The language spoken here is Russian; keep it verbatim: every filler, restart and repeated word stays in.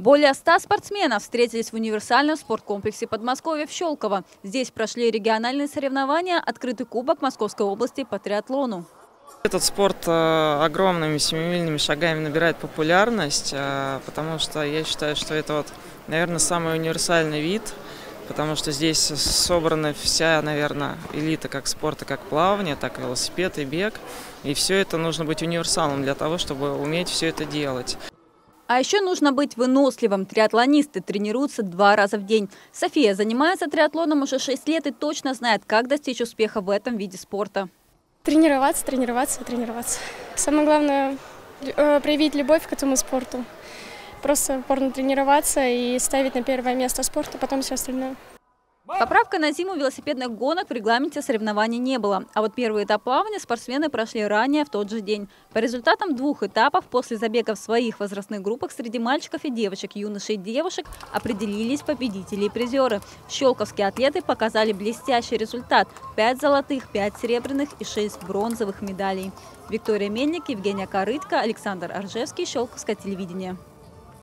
Более ста спортсменов встретились в универсальном спорткомплексе Подмосковья в Щелково. Здесь прошли региональные соревнования, открытый кубок Московской области по триатлону. Этот спорт огромными семимильными шагами набирает популярность, потому что я считаю, что это, вот, наверное, самый универсальный вид, потому что здесь собрана вся, наверное, элита как спорта, как плавание, так и велосипед и бег. И все это нужно быть универсалом для того, чтобы уметь все это делать. А еще нужно быть выносливым. Триатлонисты тренируются два раза в день. София занимается триатлоном уже шесть лет и точно знает, как достичь успеха в этом виде спорта. Тренироваться, тренироваться, тренироваться. Самое главное – проявить любовь к этому спорту. Просто упорно тренироваться и ставить на первое место спорт, а потом все остальное. Поправка на зиму велосипедных гонок в регламенте соревнований не было. А вот первый этап плавания спортсмены прошли ранее в тот же день. По результатам двух этапов после забега в своих возрастных группах среди мальчиков и девочек, юношей и девушек определились победители и призеры. Щелковские атлеты показали блестящий результат – пять золотых, пять серебряных и шесть бронзовых медалей. Виктория Мельник, Евгения Корытко, Александр Аржевский, Щелковское телевидение.